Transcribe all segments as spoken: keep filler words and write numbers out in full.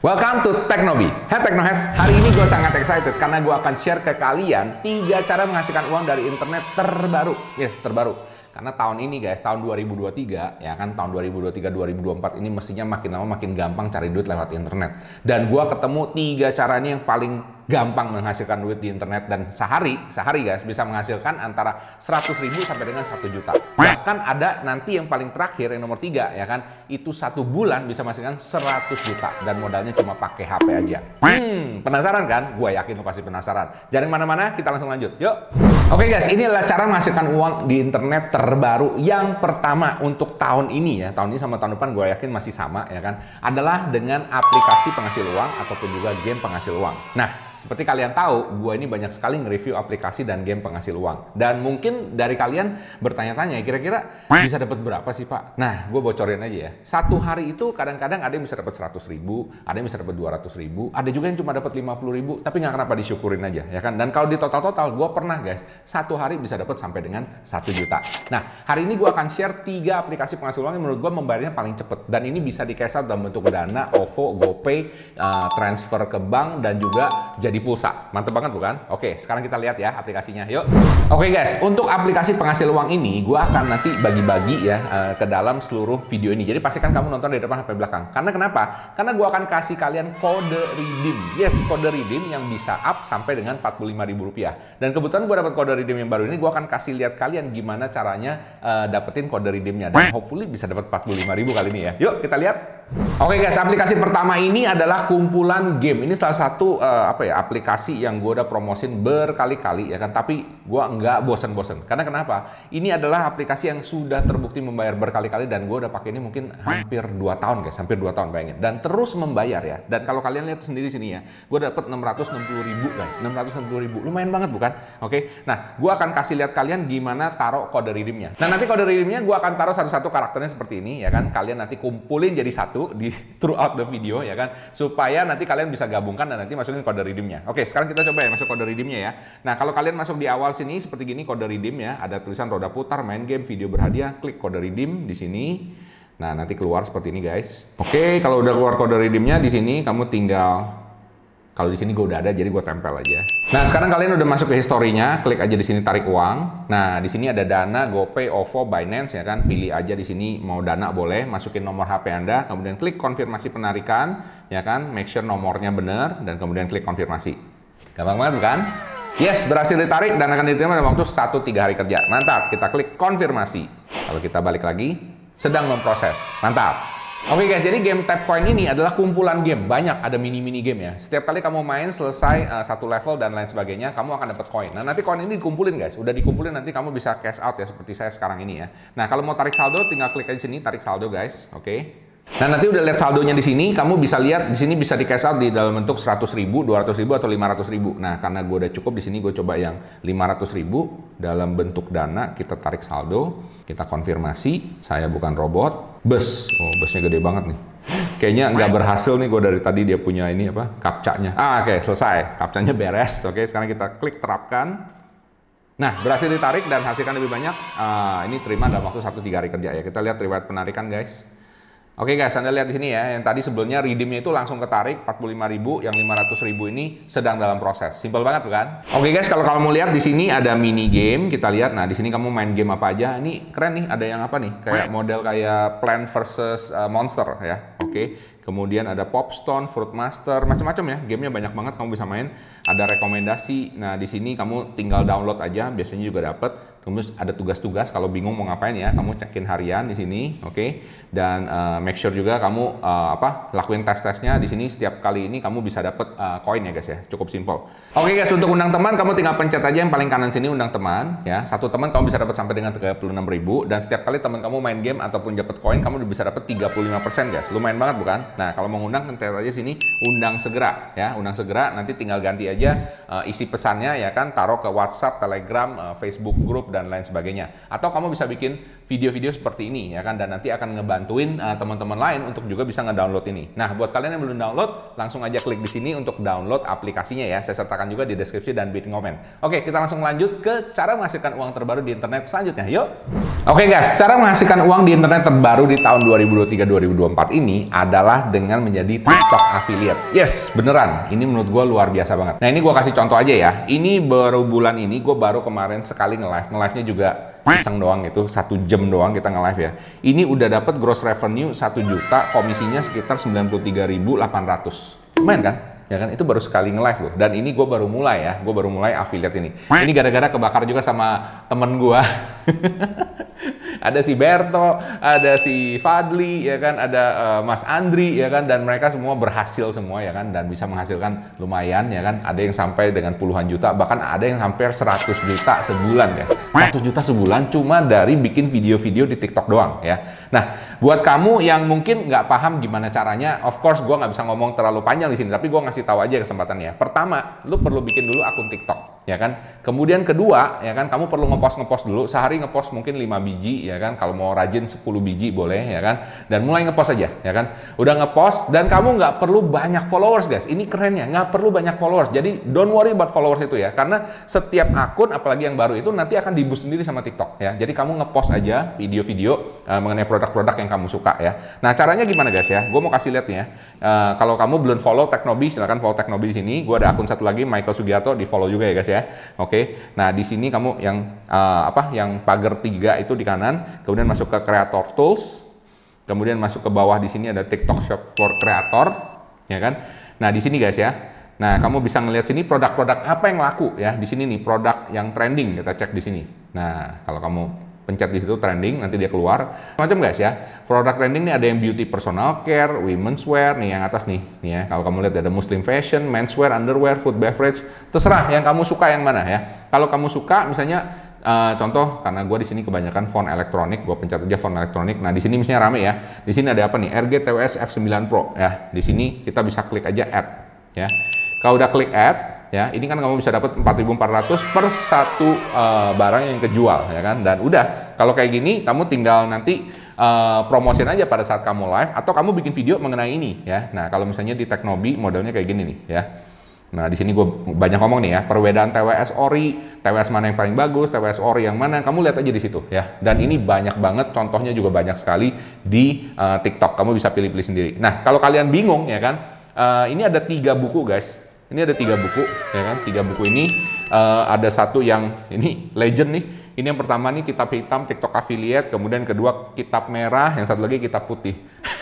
Welcome to Teknobi. Hai Teknoheads, hari ini gue sangat excited karena gue akan share ke kalian tiga cara menghasilkan uang dari internet terbaru. Yes, terbaru. Karena tahun ini guys, tahun dua ribu dua puluh tiga, ya kan, tahun dua ribu dua puluh tiga dua ribu dua puluh empat ini mestinya makin lama makin gampang cari duit lewat internet. Dan gue ketemu tiga cara ini yang paling gampang menghasilkan duit di internet, dan sehari, sehari guys, bisa menghasilkan antara seratus ribu sampai dengan satu juta. Bahkan ada nanti yang paling terakhir, yang nomor tiga, ya kan, itu satu bulan bisa menghasilkan seratus juta dan modalnya cuma pakai H P aja. Hmm, penasaran kan? Gue yakin lo pasti penasaran. Jangan mana-mana, kita langsung lanjut. Yuk. Oke guys, ini adalah cara menghasilkan uang di internet terbaru yang pertama untuk tahun ini ya. Tahun ini sama tahun depan gue yakin masih sama ya kan. Adalah dengan aplikasi penghasil uang ataupun juga game penghasil uang. Nah, seperti kalian tahu, gue ini banyak sekali nge-review aplikasi dan game penghasil uang. Dan mungkin dari kalian bertanya-tanya, kira-kira bisa dapat berapa sih Pak? Nah, gue bocorin aja ya. Satu hari itu kadang-kadang ada yang bisa dapat seratus ribu, ada yang bisa dapat dua ratus ribu, ada juga yang cuma dapat lima puluh ribu, tapi nggak kenapa disyukurin aja, ya kan? Dan kalau di total-total, gue pernah guys, satu hari bisa dapat sampai dengan satu juta. Nah, hari ini gue akan share tiga aplikasi penghasil uang yang menurut gue membayarnya paling cepet. Dan ini bisa di cash out dalam bentuk Dana, OVO, GoPay, uh, transfer ke bank, dan juga jadi pulsa. Mantep banget bukan? Oke, sekarang kita lihat ya aplikasinya. Yuk. Oke guys, untuk aplikasi penghasil uang ini, gue akan nanti bagi-bagi ya uh, ke dalam seluruh video ini. Jadi pastikan kamu nonton dari depan sampai belakang. Karena kenapa? Karena gue akan kasih kalian kode redeem. Yes, kode redeem yang bisa up sampai dengan empat puluh lima ribu rupiah. Dan kebetulan gue dapat kode redeem yang baru ini, gue akan kasih lihat kalian gimana caranya uh, dapetin kode redeemnya. Dan hopefully bisa dapat empat puluh lima ribu kali ini ya. Yuk, kita lihat. Oke guys, aplikasi pertama ini adalah kumpulan game. Ini salah satu uh, apa ya aplikasi yang gue udah promosin berkali-kali ya kan, tapi gue nggak bosen-bosen. Karena kenapa? Ini adalah aplikasi yang sudah terbukti membayar berkali-kali dan gue udah pakai ini mungkin hampir dua tahun guys, hampir dua tahun bayangin. Dan terus membayar ya. Dan kalau kalian lihat sendiri sini ya, gue dapat enam ratus enam puluh ribu guys, enam ratus enam puluh ribu, lumayan banget bukan? Oke, nah gue akan kasih lihat kalian gimana taruh kode redeemnya. Nah nanti kode redeemnya gue akan taruh satu-satu karakternya seperti ini ya kan. Kalian nanti kumpulin jadi satu di throughout the video ya kan, supaya nanti kalian bisa gabungkan dan nanti masukin kode redeemnya. Oke, sekarang kita coba ya masuk kode redeemnya ya. Nah kalau kalian masuk di awal sini seperti gini kode redeem ya, ada tulisan roda putar, main game, video berhadiah, klik kode redeem di sini. Nah nanti keluar seperti ini guys. Oke, kalau udah keluar kode redeemnya di sini kamu tinggal, kalau di sini gue udah ada, jadi gue tempel aja. Nah, sekarang kalian udah masuk ke historinya, klik aja di sini tarik uang. Nah, di sini ada Dana, GoPay, OVO, Binance ya kan. Pilih aja di sini mau Dana boleh, masukin nomor H P Anda, kemudian klik konfirmasi penarikan, ya kan. Make sure nomornya benar dan kemudian klik konfirmasi. Gampang banget bukan? Yes, berhasil ditarik dan akan diterima dalam waktu satu sampai tiga hari kerja. Mantap, kita klik konfirmasi. Kalau kita balik lagi, sedang memproses. Mantap. Oke guys, jadi game Tap Coin ini adalah kumpulan game. Banyak, ada mini-mini game ya. Setiap kali kamu main selesai uh, satu level dan lain sebagainya, kamu akan dapat koin. Nah nanti koin ini dikumpulin guys. Udah dikumpulin nanti kamu bisa cash out ya, seperti saya sekarang ini ya. Nah kalau mau tarik saldo, tinggal klik aja sini, tarik saldo guys. Oke. Nah nanti udah lihat saldonya di sini, kamu bisa lihat di sini bisa di cash out di dalam bentuk seratus ribu, dua ratus ribu atau lima ratus ribu. Nah karena gue udah cukup di sini, gue coba yang lima ratus ribu dalam bentuk Dana. Kita tarik saldo, kita konfirmasi. Saya bukan robot. Bus, oh busnya gede banget nih. Kayaknya nggak berhasil nih gue dari tadi dia punya ini apa captcha-nya. Ah oke, okay, selesai, captcha-nya beres. Oke, okay, sekarang kita klik terapkan. Nah berhasil ditarik dan hasilkan lebih banyak. Uh, ini terima dalam waktu satu sampai tiga hari kerja ya. Kita lihat riwayat penarikan guys. Oke guys, Anda lihat di sini ya, yang tadi sebelumnya redeemnya itu langsung ketarik empat puluh lima ribu, yang lima ratus ribu ini sedang dalam proses. Simpel banget kan? Oke guys, kalau kamu mau lihat di sini ada mini game, kita lihat. Nah, di sini kamu main game apa aja. Ini keren nih, ada yang apa nih? Kayak model kayak Plant versus uh, Monster ya. Oke. Kemudian ada Popstone, Fruit Master, macam-macam ya. Gamenya banyak banget, kamu bisa main. Ada rekomendasi. Nah, di sini kamu tinggal download aja, biasanya juga dapat. Terus ada tugas-tugas, kalau bingung mau ngapain ya, kamu cekin harian di sini, oke? Okay? Dan uh, make sure juga kamu uh, apa? Lakuin tes-tesnya di sini. Setiap kali ini kamu bisa dapat koin uh, ya guys ya, cukup simpel. Oke okay guys, untuk undang teman kamu tinggal pencet aja yang paling kanan sini, undang teman ya. Satu teman kamu bisa dapat sampai dengan tiga puluh enam ribu, dan setiap kali teman kamu main game ataupun dapat koin, kamu bisa dapat tiga puluh lima persen guys. Lumayan banget bukan? Nah, kalau mau undang, pencet aja sini, undang segera ya, undang segera. Nanti tinggal ganti aja uh, isi pesannya ya kan, taruh ke WhatsApp, Telegram, uh, Facebook grup dan lain sebagainya. Atau kamu bisa bikin video-video seperti ini ya kan, dan nanti akan ngebantuin uh, teman-teman lain untuk juga bisa ngedownload ini. Nah, buat kalian yang belum download, langsung aja klik di sini untuk download aplikasinya ya. Saya sertakan juga di deskripsi dan di komen. Oke, kita langsung lanjut ke cara menghasilkan uang terbaru di internet selanjutnya. Yuk. Oke guys, cara menghasilkan uang di internet terbaru di tahun dua ribu dua puluh tiga dua ribu dua puluh empat ini adalah dengan menjadi TikTok affiliate. Yes, beneran. Ini menurut gue luar biasa banget. Nah, ini gue kasih contoh aja ya. Ini baru bulan ini, gue baru kemarin sekali nge-live. Nge-live-nya juga iseng doang gitu, satu jam doang kita nge-live ya. Ini udah dapat gross revenue satu juta, komisinya sekitar sembilan puluh tiga ribu delapan ratus. Lumayan kan? Ya kan, itu baru sekali nge-live loh. Dan ini gue baru mulai ya, gue baru mulai affiliate ini. Ini gara-gara kebakar juga sama temen gue. Ada si Berto, ada si Fadli, ya kan, ada uh, Mas Andri, ya kan, dan mereka semua berhasil semua, ya kan, dan bisa menghasilkan lumayan, ya kan. Ada yang sampai dengan puluhan juta, bahkan ada yang hampir seratus juta sebulan, ya. seratus juta sebulan cuma dari bikin video-video di TikTok doang, ya. Nah, buat kamu yang mungkin nggak paham gimana caranya, of course gue nggak bisa ngomong terlalu panjang di sini, tapi gue ngasih tahu aja kesempatannya. Pertama, lu perlu bikin dulu akun TikTok, ya kan. Kemudian kedua, ya kan, kamu perlu ngepost ngepost dulu, sehari ngepost mungkin lima biji, ya kan. Kalau mau rajin sepuluh biji boleh, ya kan. Dan mulai ngepost aja, ya kan. Udah ngepost dan kamu nggak perlu banyak followers, guys. Ini kerennya, nggak perlu banyak followers. Jadi don't worry about followers itu ya, karena setiap akun, apalagi yang baru itu nanti akan di-boost sendiri sama TikTok, ya. Jadi kamu ngepost aja video-video uh, mengenai produk-produk yang kamu suka, ya. Nah, caranya gimana, guys ya? Gue mau kasih lihat nih ya. Uh, kalau kamu belum follow Teknobi, silakan follow Teknobi di sini. Gue ada akun satu lagi, Michael Sugiarto, di follow juga ya, guys ya. Oke. Nah, di sini kamu yang uh, apa? Yang pagar tiga itu di kanan, kemudian masuk ke Creator Tools, kemudian masuk ke bawah di sini ada TikTok Shop for Creator, ya kan? Nah, di sini guys ya. Nah, kamu bisa ngelihat sini produk-produk apa yang laku ya. Di sini nih produk yang trending, kita cek di sini. Nah, kalau kamu pencet di situ trending, nanti dia keluar macam guys ya. Produk trending nih ada yang beauty personal care, women's wear nih yang atas nih, nih ya. Kalau kamu lihat ada muslim fashion, menswear, underwear, food beverage, terserah yang kamu suka yang mana ya. Kalau kamu suka misalnya uh, contoh, karena gue di sini kebanyakan font elektronik, gue pencet aja font elektronik. Nah, di sini misalnya rame ya. Di sini ada apa nih? R G T W S F sembilan Pro ya. Di sini kita bisa klik aja add ya. Kalau udah klik add ya, ini kan kamu bisa dapat empat ribu empat ratus per satu uh, barang yang kejual ya kan. Dan udah, kalau kayak gini kamu tinggal nanti uh, promosin aja pada saat kamu live atau kamu bikin video mengenai ini ya. Nah, kalau misalnya di Teknobi modelnya kayak gini nih ya. Nah, di sini gue banyak ngomong nih ya, perbedaan T W S ori, T W S mana yang paling bagus, T W S ori yang mana, kamu lihat aja di situ ya. Dan ini banyak banget, contohnya juga banyak sekali di uh, TikTok. Kamu bisa pilih-pilih sendiri. Nah, kalau kalian bingung ya kan, uh, ini ada tiga buku guys. Ini ada tiga buku, ya kan? Tiga buku ini uh, ada satu yang ini legend nih. Ini yang pertama nih kitab hitam TikTok affiliate, kemudian kedua kitab merah, yang satu lagi kitab putih.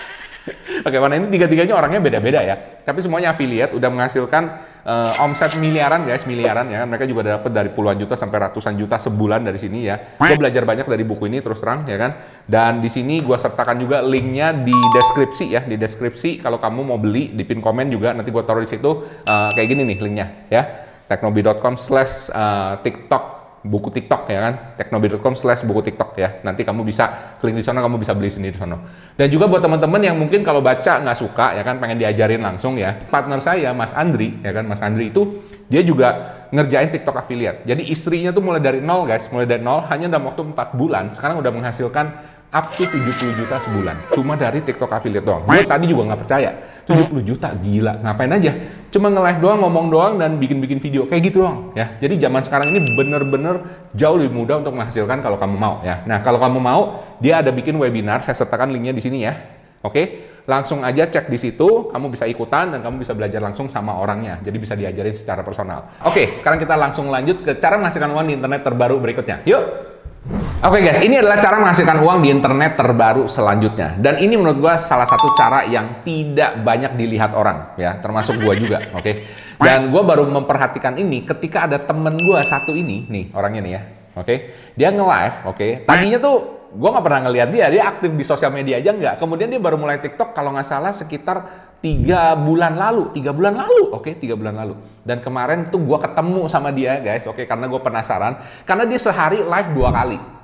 Oke, warna ini tiga-tiganya orangnya beda-beda ya. Tapi semuanya affiliate, udah menghasilkan uh, omset miliaran guys, miliaran ya. Mereka juga dapat dari puluhan juta sampai ratusan juta sebulan dari sini ya. Gue belajar banyak dari buku ini terus terang ya kan. Dan di sini gue sertakan juga linknya di deskripsi ya, di deskripsi. Kalau kamu mau beli di pin komen juga, nanti gue taruh di situ uh, kayak gini nih linknya ya. teknobi dot com slash tiktok buku TikTok ya kan, teknobi dot com slash buku TikTok ya. Nanti kamu bisa klik di sana, kamu bisa beli sendiri di sana. Dan juga buat teman-teman yang mungkin kalau baca nggak suka ya kan, pengen diajarin langsung ya. Partner saya Mas Andri ya kan, Mas Andri itu dia juga ngerjain TikTok affiliate. Jadi istrinya tuh mulai dari nol guys, mulai dari nol hanya dalam waktu empat bulan. Sekarang udah menghasilkan up to tujuh puluh juta sebulan cuma dari TikTok affiliate doang. Gue tadi juga nggak percaya, tujuh puluh juta gila, ngapain aja? Cuma nge-live doang, ngomong doang, dan bikin-bikin video kayak gitu doang ya. Jadi zaman sekarang ini bener-bener jauh lebih mudah untuk menghasilkan kalau kamu mau ya. Nah, kalau kamu mau, dia ada bikin webinar, saya sertakan linknya di sini ya. Oke, langsung aja cek di situ, kamu bisa ikutan dan kamu bisa belajar langsung sama orangnya. Jadi bisa diajarin secara personal. Oke, sekarang kita langsung lanjut ke cara menghasilkan uang di internet terbaru berikutnya. Yuk! Oke guys, ini adalah cara menghasilkan uang di internet terbaru selanjutnya. Dan ini menurut gua salah satu cara yang tidak banyak dilihat orang ya, termasuk gua juga, oke. Dan gua baru memperhatikan ini ketika ada temen gua satu ini, nih orangnya nih ya, oke. Dia nge-live, oke. Tadinya tuh gua nggak pernah ngeliat dia, dia aktif di sosial media aja nggak. Kemudian dia baru mulai TikTok kalau nggak salah sekitar tiga bulan lalu, tiga bulan lalu, oke, tiga bulan lalu. Dan kemarin tuh gua ketemu sama dia guys, oke, karena gue penasaran, karena dia sehari live dua kali.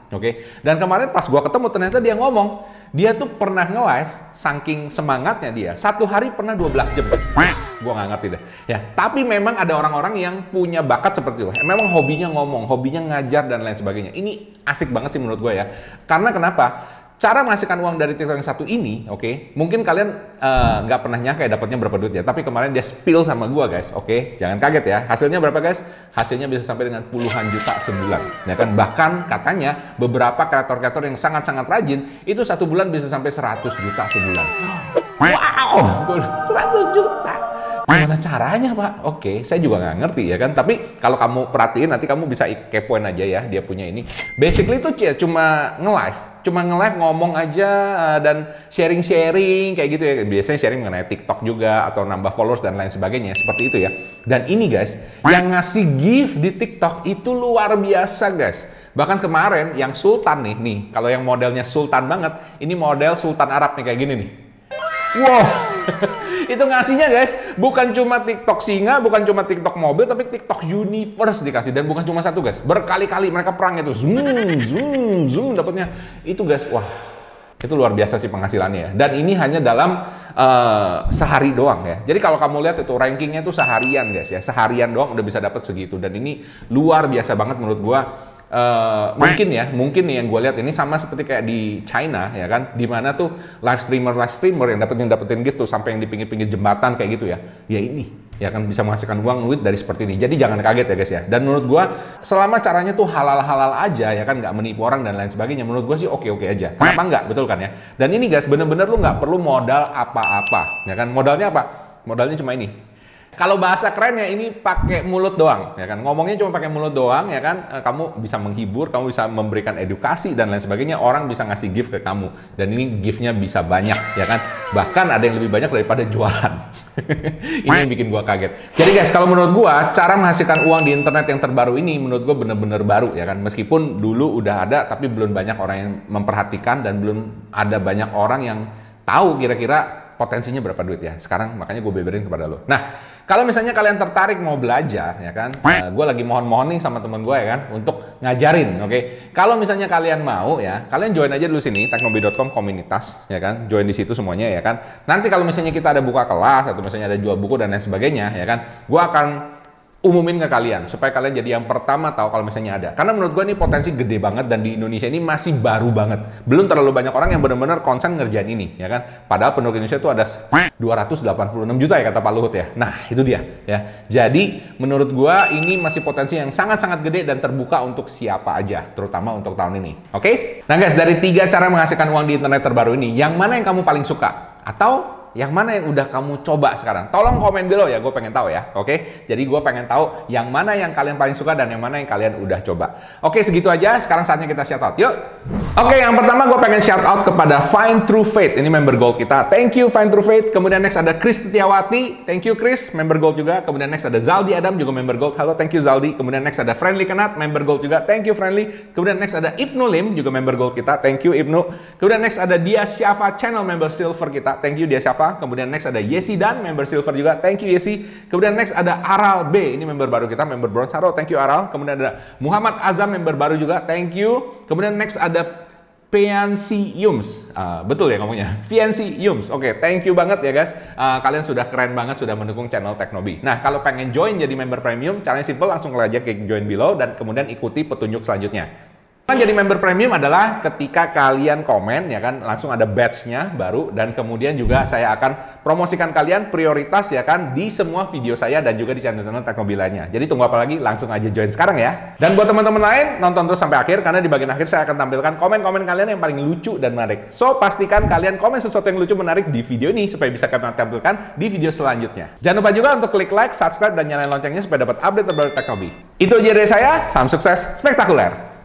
Oke. Dan kemarin pas gua ketemu ternyata dia ngomong, dia tuh pernah nge-live saking semangatnya dia. Satu hari pernah dua belas jam. Gua nggak ngerti deh. Ya, tapi memang ada orang-orang yang punya bakat seperti itu. Memang hobinya ngomong, hobinya ngajar dan lain sebagainya. Ini asik banget sih menurut gua ya. Karena kenapa? Cara menghasilkan uang dari TikTok yang satu ini, oke, okay, mungkin kalian nggak uh, pernah nyangka ya dapatnya berapa duit ya, tapi kemarin dia spill sama gua guys, oke, okay? Jangan kaget ya, hasilnya berapa guys? Hasilnya bisa sampai dengan puluhan juta sebulan, ya kan? Bahkan katanya beberapa kreator-kreator yang sangat-sangat rajin, itu satu bulan bisa sampai seratus juta sebulan. Wow, seratus juta. Gimana caranya Pak? Oke, okay, saya juga nggak ngerti ya kan. Tapi kalau kamu perhatiin nanti kamu bisa kepoin aja ya dia punya ini. Basically itu cuma nge-live, cuma nge-live ngomong aja dan sharing-sharing kayak gitu ya. Biasanya sharing mengenai TikTok juga atau nambah followers dan lain sebagainya seperti itu ya. Dan ini guys, yang ngasih gift di TikTok itu luar biasa guys. Bahkan kemarin yang Sultan nih, nih kalau yang modelnya Sultan banget, ini model Sultan Arab nih kayak gini nih. Wow. Itu ngasihnya guys, bukan cuma TikTok singa, bukan cuma TikTok mobil, tapi TikTok universe dikasih. Dan bukan cuma satu guys, berkali-kali mereka perang itu, zoom, zoom, zoom, dapatnya itu guys. Wah, itu luar biasa sih penghasilannya ya. Dan ini hanya dalam uh, sehari doang ya. Jadi kalau kamu lihat itu rankingnya itu seharian guys ya, seharian doang udah bisa dapat segitu. Dan ini luar biasa banget menurut gua. Uh, mungkin ya, mungkin nih yang gue lihat ini sama seperti kayak di China ya kan, dimana tuh live streamer live streamer yang dapetin dapetin gift tuh sampai yang di pinggir-pinggir jembatan kayak gitu ya, ya ini ya kan bisa menghasilkan uang duit dari seperti ini. Jadi jangan kaget ya guys ya. Dan menurut gue selama caranya tuh halal-halal aja ya kan, nggak menipu orang dan lain sebagainya, menurut gue sih oke-oke aja. Kenapa nggak, betul kan ya? Dan ini guys bener-bener lu nggak perlu modal apa-apa ya kan. Modalnya apa? Modalnya cuma ini. Kalau bahasa kerennya ini pakai mulut doang, ya kan? Ngomongnya cuma pakai mulut doang, ya kan? Kamu bisa menghibur, kamu bisa memberikan edukasi dan lain sebagainya. Orang bisa ngasih gift ke kamu, dan ini giftnya bisa banyak, ya kan? Bahkan ada yang lebih banyak daripada jualan. Ini yang bikin gua kaget. Jadi guys, kalau menurut gua cara menghasilkan uang di internet yang terbaru ini, menurut gua bener-bener baru, ya kan? Meskipun dulu udah ada, tapi belum banyak orang yang memperhatikan dan belum ada banyak orang yang tahu kira-kira potensinya berapa duit ya. Sekarang makanya gue beberin kepada lo. Nah, kalau misalnya kalian tertarik mau belajar ya kan, uh, gue lagi mohon-mohon nih sama teman gue ya kan untuk ngajarin, oke. Okay? Kalau misalnya kalian mau ya, kalian join aja dulu sini teknobi dot com komunitas ya kan, join di situ semuanya ya kan. Nanti kalau misalnya kita ada buka kelas atau misalnya ada jual buku dan lain sebagainya ya kan, gue akan umumin ke kalian supaya kalian jadi yang pertama tahu kalau misalnya ada. Karena menurut gue ini potensi gede banget dan di Indonesia ini masih baru banget. Belum terlalu banyak orang yang benar-benar konsen ngerjain ini, ya kan? Padahal penduduk Indonesia itu ada dua ratus delapan puluh enam juta ya kata Pak Luhut ya. Nah, itu dia ya. Jadi menurut gue ini masih potensi yang sangat-sangat gede dan terbuka untuk siapa aja, terutama untuk tahun ini. Oke? Okay? Nah, guys, dari tiga cara menghasilkan uang di internet terbaru ini, yang mana yang kamu paling suka? Atau yang mana yang udah kamu coba sekarang? Tolong komen below ya, gue pengen tahu ya. Oke, jadi gue pengen tahu yang mana yang kalian paling suka dan yang mana yang kalian udah coba. Oke, segitu aja. Sekarang saatnya kita shout out. Yuk. Oke, yang pertama gue pengen shout out kepada Find True Faith. Ini member gold kita. Thank you Find True Faith. Kemudian next ada Chris Setiawati. Thank you Chris, member gold juga. Kemudian next ada Zaldi Adam juga member gold. Halo, thank you Zaldi. Kemudian next ada Friendly Kenat, member gold juga. Thank you Friendly. Kemudian next ada Ibnu Lim juga member gold kita. Thank you Ibnu. Kemudian next ada Dia Syafa channel member silver kita. Thank you Dia Syafa. Kemudian next ada Yesi Dan, member silver juga. Thank you Yesi. Kemudian next ada Aral B, ini member baru kita, member bronze. Halo, thank you Aral. Kemudian ada Muhammad Azam, member baru juga. Thank you. Kemudian next ada Fiancy Yums. Uh, betul ya ngomongnya? Fiancy Yums. Oke, okay, thank you banget ya guys. Uh, kalian sudah keren banget sudah mendukung channel Teknobi. Nah, kalau pengen join jadi member premium, caranya simple, langsung klik aja klik join below dan kemudian ikuti petunjuk selanjutnya. Kan jadi member premium adalah ketika kalian komen ya kan langsung ada badge-nya baru dan kemudian juga saya akan promosikan kalian prioritas ya kan di semua video saya dan juga di channel-channel Teknobi lainnya. Jadi tunggu apa lagi? Langsung aja join sekarang ya. Dan buat teman-teman lain nonton terus sampai akhir karena di bagian akhir saya akan tampilkan komen-komen kalian yang paling lucu dan menarik. So pastikan kalian komen sesuatu yang lucu menarik di video ini supaya bisa kami tampilkan di video selanjutnya. Jangan lupa juga untuk klik like, subscribe dan nyalain loncengnya supaya dapat update terbaru Teknobi. Itu aja dari saya. Salam sukses spektakuler.